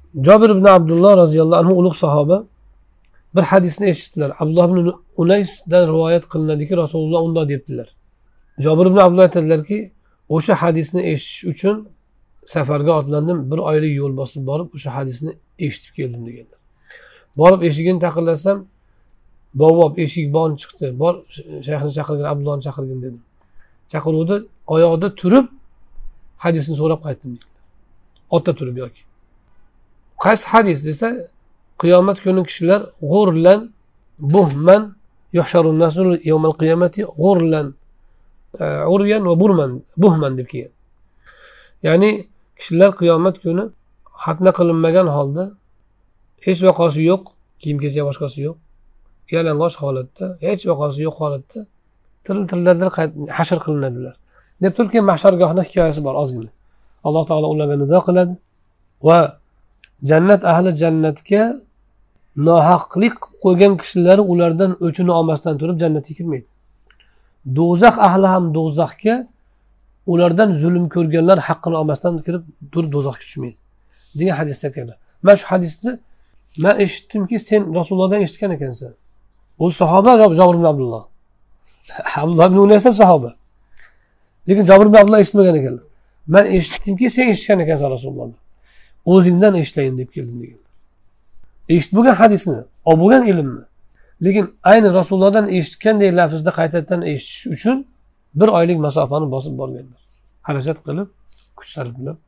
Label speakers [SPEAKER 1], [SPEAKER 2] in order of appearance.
[SPEAKER 1] Jabir ibn Abdullah roziyallohu anhu ulug' sahoba bir hadisni eshitdilar. Abdullah ibn Unaysdan rivoyat qilinadiki, Rasululloh unday debdilar. Jabir ibn Abdullah aytadilarki, o'sha hadisni eshitish uchun safarga otlandim, bir oylik yo'l bosib borib o'sha hadisni eshitib keldim deganlar. Borib eshigini taqillasam, bovvob eshik bon chiqdi. Bor shayxni chaqirgin, Abdullahni chaqirgin dedim. Chaqiruvda oyoqda turib hadisni so'rab qaytdim dedilar. Otda turib yoki. Qaysi hadis desa, qiyomat kuni kishilar g'urlan, buhman, yuhsharun nasul yawmal qiyamati g'urlan, uryan va burman, buhman deb kelgan. Ya'ni kishilar qiyomat kuni xatna qilinmagan holda, hech vaqosi yo'q, kiyim-kechak boshqasi yo'q, yalang'och holatda, hech vaqosi yo'q holatda tiriltirlardir, hashr qilinadilar. Deb turgan mahshargohning hikoyasi bor ozgina. Alloh taolo ularga nido qiladi va jannat ahli jannatga nohaqlik qo'ygan kishilar ulardan o'chini olmasdan turib jannatga kirmaydi. Do'zax ahli ham do'zaxga ulardan zulm ko'rganlar haqqini olmasdan kirib turib do'zaxga tushmaydi degan hadisda aytganlar. Men shu hadisni men eshitdimki, sen Rasulullohdan eshitgan ekansan. U sahoba Jabir ibn Abdullah. Abdullah ibn Unays ham sahoba. Lekin Jabir ibn Abdullah eshitmagan ekanlar. Men eshitdimki, sen eshitgan ekansan Rasulullohdan. O'zingdan eshitlayin deb keldim degan. Eshitmagan hadisni, olgan ilmni. Lekin ayni Rasulullohdan eshitgandek lafzda qaytadan eshitish uchun bir oylik masofani bosib borganlar. Harakat qilib, kuch sarflab